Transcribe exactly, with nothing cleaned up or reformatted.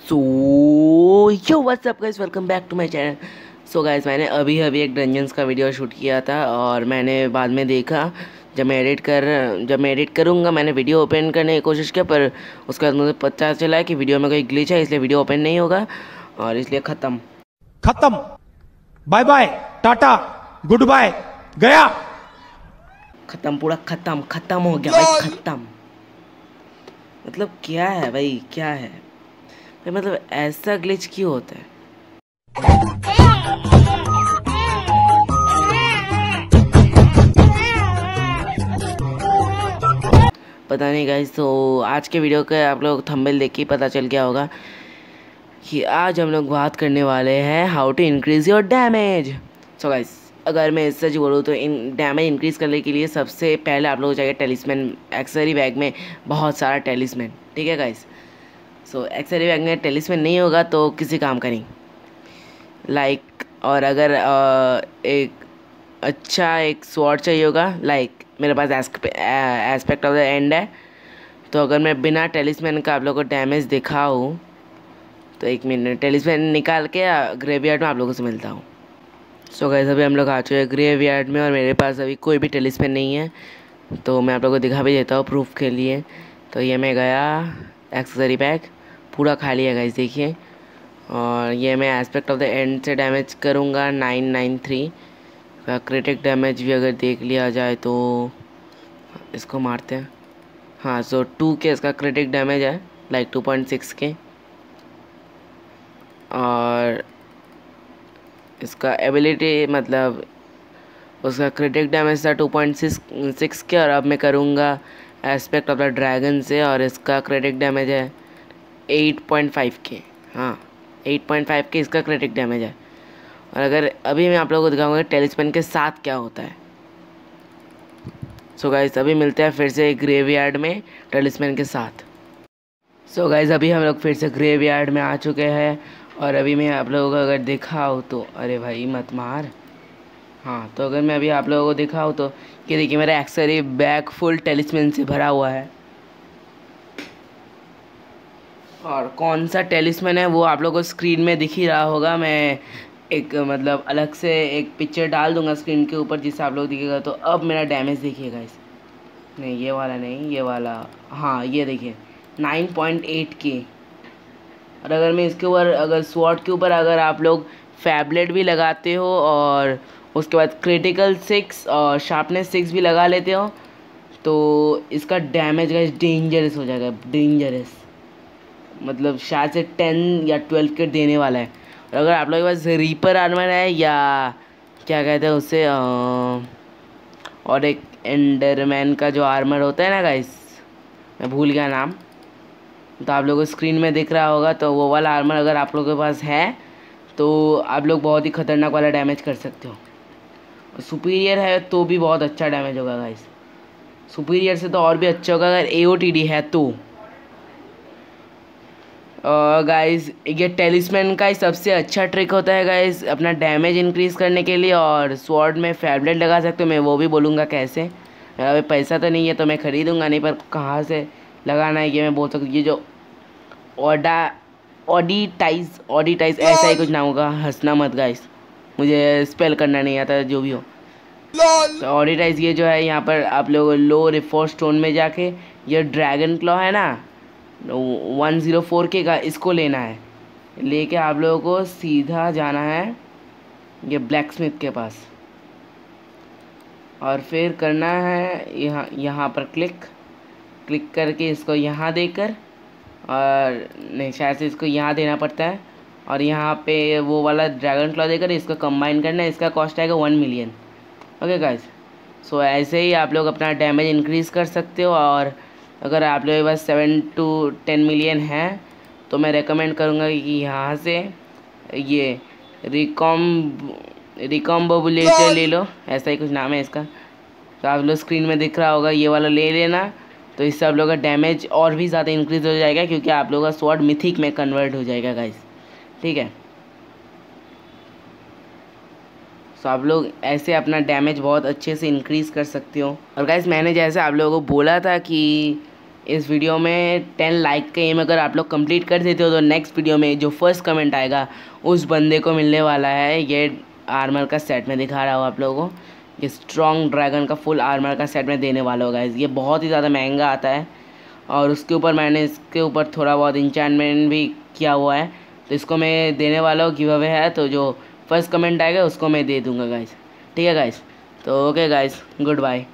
So yo what's up guys, welcome back to my channel. So guys, मैंने अभी अभी एक डंजन्स का वीडियो शूट किया था और मैंने बाद में देखा, जब मैं एडिट कर जब मैं एडिट करूँगा मैंने वीडियो ओपन करने की कोशिश किया, पर उसके बाद मुझे पता चला कि वीडियो में कोई ग्लिच है, इसलिए वीडियो ओपन नहीं होगा और इसलिए ख़त्म खत्म। Bye bye, tata, goodbye, गया। ख़त्म पूरा ख़त्म ख़त्म हो गया भाई, ख़त्म। मतलब क्या है भाई, क्या है भाई, मतलब ऐसा ग्लिच क्यों होता है? पता नहीं गाइस। तो आज के वीडियो का आप लोग थंबनेल देख के ही पता चल गया होगा कि आज हम लोग बात करने वाले हैं how to increase your damage. So guys, अगर मैं सच बोलूँ तो इन डैमेज इंक्रीज़ करने के लिए सबसे पहले आप लोग को चाहिए टेलिस्मैन। एक्सेसरी बैग में बहुत सारा टेलिस्मैन, ठीक है गाइस। सो एक्सेसरी बैग में टेलिस्मैन नहीं होगा तो किसी काम का नहीं। लाइक like, और अगर आ, एक अच्छा एक स्वॉर्ड चाहिए होगा, लाइक like, मेरे पास एस्पेक्ट ऑफ द एंड है, तो अगर मैं बिना टेलिस्मैन का आप लोगों को डैमेज दिखाऊँ तो एक मिनट टेलिस्मैन निकाल के ग्रेवयार्ड में आप लोगों से मिलता हूँ। सो गाइस, अभी हम लोग आ चुके हैं ग्रेवयार्ड में और मेरे पास अभी कोई भी टेलिस्मैन नहीं है, तो मैं आप लोगों को दिखा भी देता हूँ प्रूफ के लिए। तो ये मैं गया, एक्सेसरी बैग पूरा खाली है गाइस, देखिए। और ये मैं एस्पेक्ट ऑफ द एंड से डैमेज करूँगा नाइन नाइन थ्री का क्रिटिक डैमेज भी अगर देख लिया जाए तो इसको मारते हैं। हाँ, सो टू के इसका क्रिटिक डैमेज है, like two point six K, और इसका एबिलिटी मतलब उसका क्रिटिक डैमेज था टू पॉइंट सिक्स के, और अब मैं करूँगा एस्पेक्ट ऑफ द ड्रैगन से और इसका क्रिटिक डैमेज है एट पॉइंट फाइव के। हाँ, एट पॉइंट फाइव के इसका क्रिटिक डैमेज है। और अगर अभी मैं आप लोगों को दिखाऊंगा टेलिस्मैन के साथ क्या होता है। सो गाइस, अभी मिलते हैं फिर से ग्रेवयार्ड में टेलिस्मैन के साथ। सो गाइस, अभी हम लोग फिर से ग्रेवयार्ड में आ चुके हैं और अभी मैं आप लोगों को अगर दिखाऊँ तो, अरे भाई मत मार। हाँ, तो अगर मैं अभी आप लोगों को दिखाऊँ तो ये देखिए, मेरा एक्सेसरी बैग फुल टेलिस्मैन से भरा हुआ है। और कौन सा टेलिस्मैन है वो आप लोगों को स्क्रीन में दिख ही रहा होगा। मैं एक मतलब अलग से एक पिक्चर डाल दूंगा स्क्रीन के ऊपर जिससे आप लोग दिखेगा। तो अब मेरा डैमेज देखिएगा इस, नहीं ये वाला नहीं, ये वाला, हाँ ये देखिए नाइन पॉइंट एट के। और अगर मैं इसके ऊपर अगर स्वॉर्ड के ऊपर अगर आप लोग फैबलेट भी लगाते हो और उसके बाद क्रिटिकल सिक्स और शार्पनेस सिक्स भी लगा लेते हो तो इसका डैमेज गाइस डेंजरस हो जाएगा, डेंजरस। मतलब शायद से टेन या ट्वेल्व के देने वाला है। और अगर आप लोगों के पास रीपर आर्मर है या क्या कहते हैं उससे, और एक एंडरमैन का जो आर्मर होता है ना गाइस, मैं भूल गया नाम, तो आप लोगों को स्क्रीन में दिख रहा होगा, तो वो वाला आर्मर अगर आप लोगों के पास है तो आप लोग बहुत ही ख़तरनाक वाला डैमेज कर सकते हो। सुपीरियर है तो भी बहुत अच्छा डैमेज होगा गाइस, सुपीरियर से तो और भी अच्छा होगा अगर ए ओ टी डी है तो। गाइस, ये टेलिस्मैन का ही सबसे अच्छा ट्रिक होता है गाइस अपना डैमेज इंक्रीज़ करने के लिए। और स्वॉर्ड में फैबलेट लगा सकते हो, मैं वो भी बोलूँगा कैसे। मेरा अभी पैसा तो नहीं है तो मैं ख़रीदूँगा नहीं, पर कहाँ से लगाना है ये मैं बोल सकता हूँ। ये जो ऑडा ऑडिटाइज ऑडिटाइज ऐसा ही कुछ नाम होगा, हंसना मत गाइस, मुझे स्पेल करना नहीं आता जो भी हो। तो ऑडिटाइज ये जो है, यहाँ पर आप लोग लो रिफोर्स स्टोन में जाके ये ड्रैगन क्लॉ है ना वन ज़ीरो फोर के का, इसको लेना है। लेके आप लोगों को सीधा जाना है ये ब्लैक स्मिथ के पास और फिर करना है यहाँ यहाँ पर क्लिक क्लिक करके इसको यहाँ देकर, और नहीं शायद से इसको यहाँ देना पड़ता है, और यहाँ पे वो वाला ड्रैगन क्लॉ देकर इसको कंबाइन करना है। इसका कॉस्ट आएगा one million. Okay guys, so ऐसे ही आप लोग अपना डैमेज इंक्रीज़ कर सकते हो। और अगर आप लोगों के पास सेवन टू टेन मिलियन है तो मैं रेकमेंड करूँगा कि यहाँ से ये रिकॉम रिकॉम्बोबुलेटर ले लो, ऐसा ही कुछ नाम है इसका। तो आप लोग स्क्रीन में दिख रहा होगा, ये वाला ले लेना। तो इससे आप लोगों का डैमेज और भी ज़्यादा इंक्रीज़ हो जाएगा क्योंकि आप लोगों का स्वॉर्ड मिथिक में कन्वर्ट हो जाएगा गाइस, ठीक है। तो आप लोग ऐसे अपना डैमेज बहुत अच्छे से इंक्रीज़ कर सकते हो। और गाइस, मैंने जैसे आप लोगों को बोला था कि इस वीडियो में टेन लाइक का एम अगर आप लोग कंप्लीट कर देते हो तो नेक्स्ट वीडियो में जो फर्स्ट कमेंट आएगा उस बंदे को मिलने वाला है ये आर्मर का सेट में दिखा रहा हूँ आप लोगों को। ये स्ट्रॉन्ग ड्रैगन का फुल आर्मर का सेट में देने वाला होगा। ये बहुत ही ज़्यादा महंगा आता है और उसके ऊपर मैंने इसके ऊपर थोड़ा बहुत इंचैंटमेंट भी किया हुआ है, तो इसको मैं देने वाला हूँ, गिव अवे है। तो जो फर्स्ट कमेंट आएगा उसको मैं दे दूँगा गाइस, ठीक है गाइस। तो ओके गाइस, गुड बाय।